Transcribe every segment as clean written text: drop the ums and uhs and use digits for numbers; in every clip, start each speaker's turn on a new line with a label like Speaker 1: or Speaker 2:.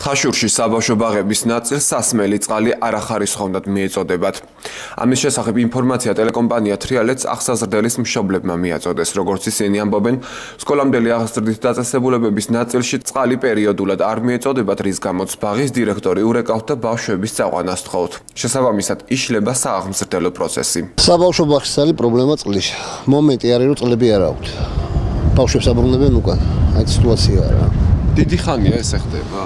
Speaker 1: ხაშურში საბავშვო ბაღების ნაწილს სასმელი წყალი არახარისხოვნად მიეწოდებათ. ამის შესახებ ინფორმაცია ტელეკომპანია თრიალეთს ახსაზრდელის მშობლებმა მიაწოდეს. როგორც ისინი ამბობენ, სკოლამდელი აღზრდით დაწესებულებების ნაწილში წყალი პერიოდულად არ მიეწოდებათ, რის გამოც ბაღის დირექტორი ურეკავთ და ბავშვების წაყვანას თხოვთ. შესაბამისად იშლება სააღმზრდელო პროცესი.
Speaker 2: საბავშვო ბაღში არის პრობლემა წყლის. მომენტი არის, რომ წყლები არ აქვთ. ბავშვებს აბრუნებენ უკან. აი სიტუაცია რა.
Speaker 1: დიდი ხანია ეს ხდება.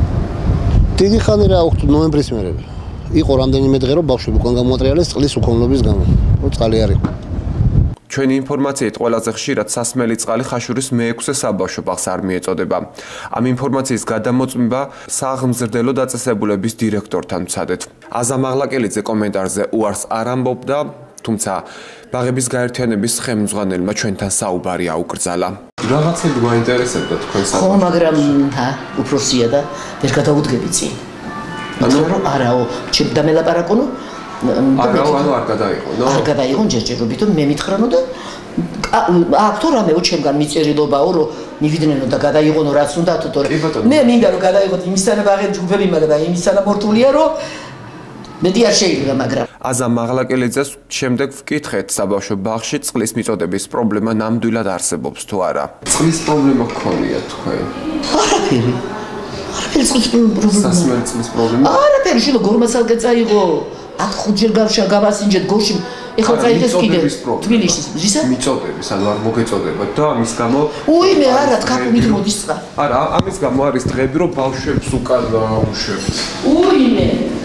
Speaker 2: დიდი ხანი რა აქვთ ნოემბრის მერე. იყო რამდენიმე დღე რომ ბავშვები უკან გამოატრიალეს წყლის უქონლობის გამო. რომ წყალი არ იყო.
Speaker 1: ჩვენი ინფორმაციით ყველაზე ხშირად სასმელი წყალი ხაშურის მე-6 საბავშვო ბაღს არ მიეწოდება. ამ ინფორმაციის გადამოწმება სააღმზრდელო დაწესებულების დირექტორთან ვცადეთ. აზამ აღლაკელიძე კომენტარზე უარს არ ამბობდა, თუმცა ბაღების გაერთიანების ხელმძღვანელმა ჩვენთან საუბარი აუკრძალა. რაღაცები გვაინტერესებდა თქვენ
Speaker 3: ხო, მაგრამ უფროსია და ვერ გადაუდგები წინ. ანუ არაო, დამელაპარაკონო.
Speaker 1: არაო, არ გადაიყო.
Speaker 3: არ გადაიყო ჯერჯერობით, მე მითხრანო და აქტო რამეო ჩემგან მიწერილობაო, რომ მივიდნენ და გადაიყონო რაც უნდათ, თორე მე მინდა რომ გადაიყოთ იმისანა ბაღები ჯგუფები, მაგრამ იმისანა მორთულია, რომ მეტი არ შეიძლება, მაგრამ
Speaker 1: აზამ აღლაკელიძეს შემდეგ ვკითხეთ საბავშვო ბაღში წყლის მიწოდების პრობლემა ნამდვილად არსებობს თუ არა. წყლის პრობლემა გქონია თქვენ?
Speaker 3: არაფერი. არაფერი წყლის პრობლემა.
Speaker 1: სასმელი წყლის პრობლემა?
Speaker 3: არაფერი, შეიძლება გორმასალგე წაიღო. 4-5 ჯერ გავასინჯეთ გორში. ეხლა წაიღეს კიდე თბილისში. ისა?
Speaker 1: მიწოდების, ანუ არ მოგეწოდებათ და ამის გამო
Speaker 3: უიმე არა, თქაფობით მოდის წყალი.
Speaker 1: არა, ამის გამო არის დღეები, რომ ბავშვებს უკან უშვებთ.
Speaker 3: უიმე.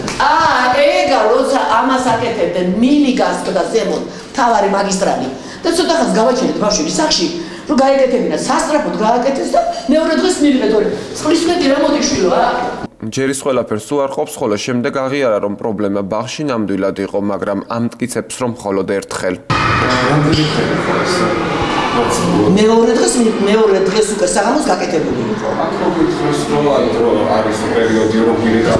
Speaker 3: ეგა როცა ამას აკეთებდნენ მინიგას და ზემოთ თავარი მაგისტრალი და ცოტა ხანს გავაჩერეთ ბავშვები სახში რომ გაეკეთებინა სასტრაფოდ გააკეთეს და მეორე დღეს მივიღეთ ორი წყლის მეტი რა მოდიშვილო
Speaker 1: ჯერის ყველაფერს უარ ყოფს, ხოლო შემდეგ აღიარა რომ პრობლემა ბაღში ნამდვილად იყო, მაგრამ ამტკიცებს რომ მხოლოდ ერთხელ. რამდენი ხელი ხო ეს?
Speaker 3: მეორე დღეს უკვე საღამოს გაკეთებული იყო.
Speaker 1: აქ მოგითხრეს რომ არის პერიოდი რომ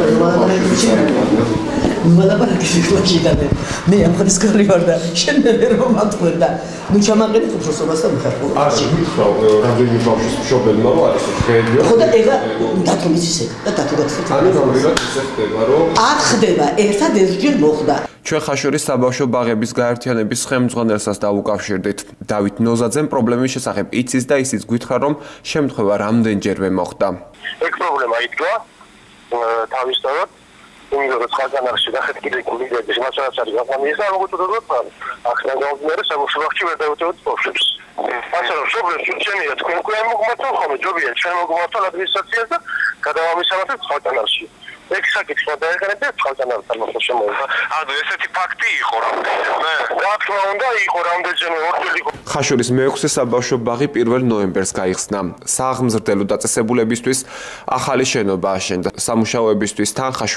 Speaker 3: მალაპარაკი ხლაშიდანე. მე ამ ხნის გარი ვარ და შენ მე ვერ მომატყვერ და ნუ ჩამაყენე უფროსობას და მიხარ.
Speaker 1: არა, მითხრა რამდენი ბავშვის მშობელმა რომ არის დღეები.
Speaker 3: ხო და ეგა დათომის ისე და დათოგაცეთ.
Speaker 1: ანუ ნამდვილად ისე ხდება რომ
Speaker 3: არ ხდება, ერთად ერთჯერ მოხდა.
Speaker 1: ჩვენ ხაშურის საბავშვო ბაღების გაერთიანების ხელმძღვანელსაც დავუკავშირდით. დავით ნოზაძემ პრობლემის შესახებ იცის და ისიც გითხრა რომ შემთხვევა რამდენჯერმე მოხდა.
Speaker 4: ეგ პრობლემა იდგა თავისთავად იმიტომ რომ ხაზანარში ნახეთ კიდე კულიდების მასალაც არის გაფორმირდა მოგწოდოთ ახლა გამომდინარე საბავშვო ბაღში ვერ დავუწევთ ბავშვებს. ასე რომ სოფლებს უჩენია თქვენ უკვე მოგმართო ხოლმე ჯობია ჩვენ მოგმართო ადმინისტრაციას და გადავამისალოთ ხაზანარში. ეგ საკითხი დაეხერეთ ხაზანართან მოსაშემოება. ანუ ესეთი ფაქტი იყო რამდენჯერმე? რა თქმა უნდა იყო რამდენჯერმე ორჯერ იყო.
Speaker 1: ხაშურის მე-6 საბავშვო ბაღი 1 ნოემბერს გაიხსნა. სააღმზრდელო დაწესებულებისთვის ახალი შენობა აშენდა. სამუშაოებისთვის თანხა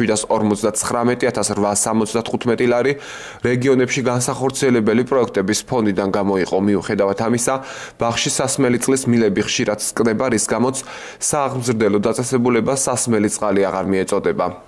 Speaker 1: 759,875 ლარი რეგიონებში განსახორციელებელი პროექტების ფონდიდან გამოიყო. მიუხედავად ამისა, ბაღში სასმელი წყლის მილები ხშირად სკდება, რის გამოც სააღმზრდელო დაწესებულებას სასმელი წყალი აღარ მიეწოდება.